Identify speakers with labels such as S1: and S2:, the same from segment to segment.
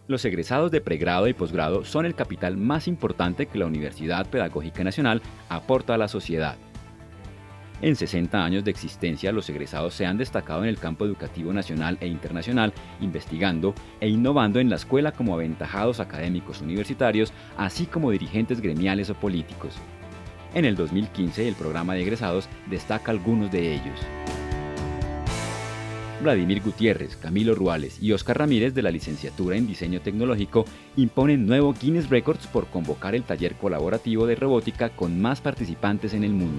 S1: Los egresados de pregrado y posgrado son el capital más importante que la Universidad Pedagógica Nacional aporta a la sociedad. En 60 años de existencia, los egresados se han destacado en el campo educativo nacional e internacional, investigando e innovando en la escuela como aventajados académicos universitarios, así como dirigentes gremiales o políticos. En el 2015, el programa de egresados destaca algunos de ellos. Vladimir Gutiérrez, Camilo Ruales y Oscar Ramírez de la licenciatura en Diseño Tecnológico imponen nuevo Guinness Records por convocar el taller colaborativo de robótica con más participantes en el mundo.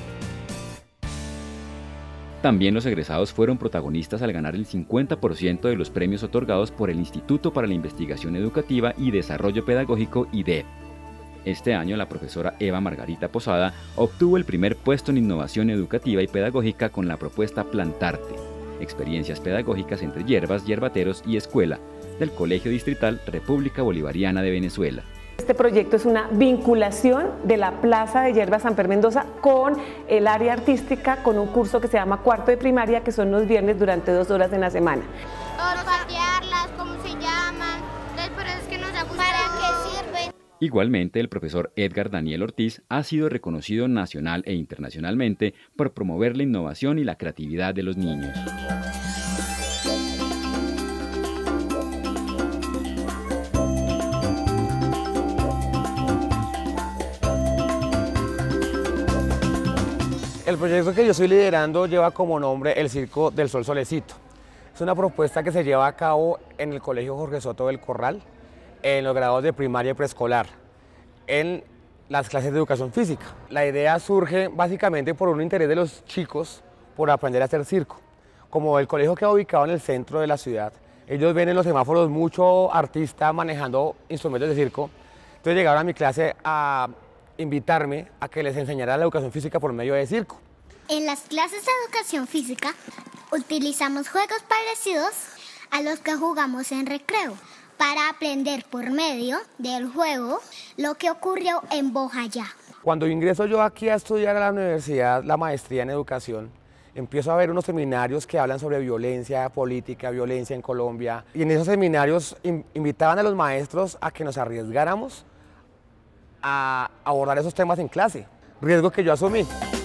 S1: También los egresados fueron protagonistas al ganar el 50% de los premios otorgados por el Instituto para la Investigación Educativa y Desarrollo Pedagógico IDEP. Este año la profesora Eva Margarita Posada obtuvo el primer puesto en innovación educativa y pedagógica con la propuesta Plantarte, experiencias pedagógicas entre hierbas, hierbateros y escuela, del Colegio Distrital República Bolivariana de Venezuela.
S2: Este proyecto es una vinculación de la Plaza de Hierbas Samper Mendoza con el área artística, con un curso que se llama Cuarto de Primaria, que son los viernes durante 2 horas en la semana.
S3: Olfatearlas, ¿cómo se llaman? Pero es que nos ha gustado. ¿Para qué sirven?
S1: Igualmente, el profesor Edgar Daniel Ortiz ha sido reconocido nacional e internacionalmente por promover la innovación y la creatividad de los niños.
S4: El proyecto que yo estoy liderando lleva como nombre el Circo del Sol Solecito. Es una propuesta que se lleva a cabo en el Colegio Jorge Soto del Corral, en los grados de primaria y preescolar, en las clases de educación física. La idea surge básicamente por un interés de los chicos por aprender a hacer circo. Como el colegio queda ubicado en el centro de la ciudad, ellos ven en los semáforos mucho artista manejando instrumentos de circo, entonces llegaron a mi clase a invitarme a que les enseñara la educación física por medio de circo.
S3: En las clases de educación física utilizamos juegos parecidos a los que jugamos en recreo para aprender por medio del juego lo que ocurrió en Bojayá.
S4: Cuando ingreso yo aquí a estudiar a la universidad la maestría en educación, empiezo a ver unos seminarios que hablan sobre violencia política, violencia en Colombia, y en esos seminarios invitaban a los maestros a que nos arriesgáramos a abordar esos temas en clase, riesgo que yo asumí.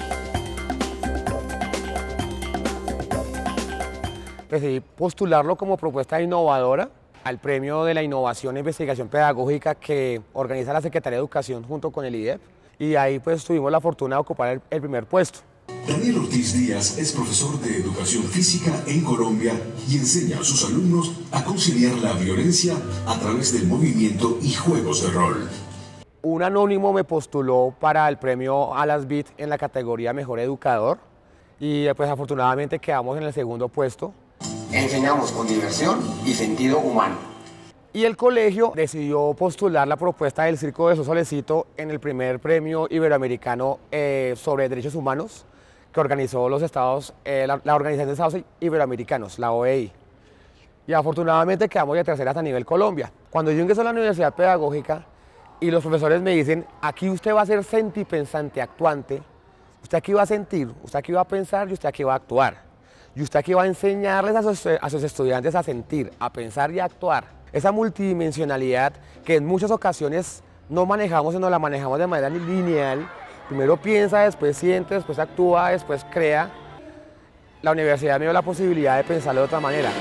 S4: Decidí postularlo como propuesta innovadora al Premio de la Innovación e Investigación Pedagógica que organiza la Secretaría de Educación junto con el IDEP, y ahí pues tuvimos la fortuna de ocupar el primer puesto.
S5: Daniel Ortiz Díaz es profesor de Educación Física en Colombia y enseña a sus alumnos a conciliar la violencia a través del movimiento y juegos de rol.
S4: Un anónimo me postuló para el premio Alas Beat en la categoría Mejor Educador y pues afortunadamente quedamos en el segundo puesto.
S6: Enseñamos con diversión y sentido humano.
S4: Y el colegio decidió postular la propuesta del Circo del Sol Solecito en el primer premio iberoamericano sobre derechos humanos que organizó los estados, la Organización de Estados Iberoamericanos, la OEI. Y afortunadamente quedamos de terceras a nivel Colombia. Cuando yo ingreso a la Universidad Pedagógica, y los profesores me dicen, aquí usted va a ser sentipensante, actuante, usted aquí va a sentir, usted aquí va a pensar y usted aquí va a actuar. Y usted aquí va a enseñarles a sus estudiantes a sentir, a pensar y a actuar. Esa multidimensionalidad que en muchas ocasiones no manejamos, sino la manejamos de manera lineal. Primero piensa, después siente, después actúa, después crea. La universidad me dio la posibilidad de pensarlo de otra manera.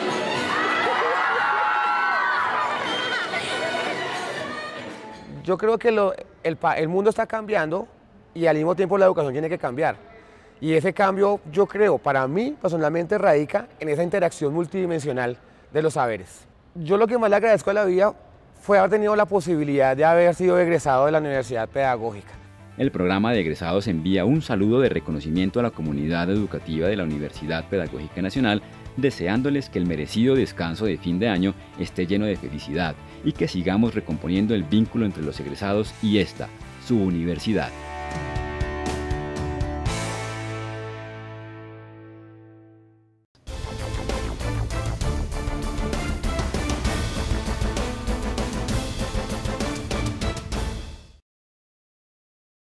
S4: Yo creo que el mundo está cambiando y al mismo tiempo la educación tiene que cambiar. Y ese cambio, yo creo, para mí personalmente radica en esa interacción multidimensional de los saberes. Yo lo que más le agradezco a la vida fue haber tenido la posibilidad de haber sido egresado de la Universidad Pedagógica.
S1: El programa de egresados envía un saludo de reconocimiento a la comunidad educativa de la Universidad Pedagógica Nacional, deseándoles que el merecido descanso de fin de año esté lleno de felicidad y que sigamos recomponiendo el vínculo entre los egresados y esta, su universidad.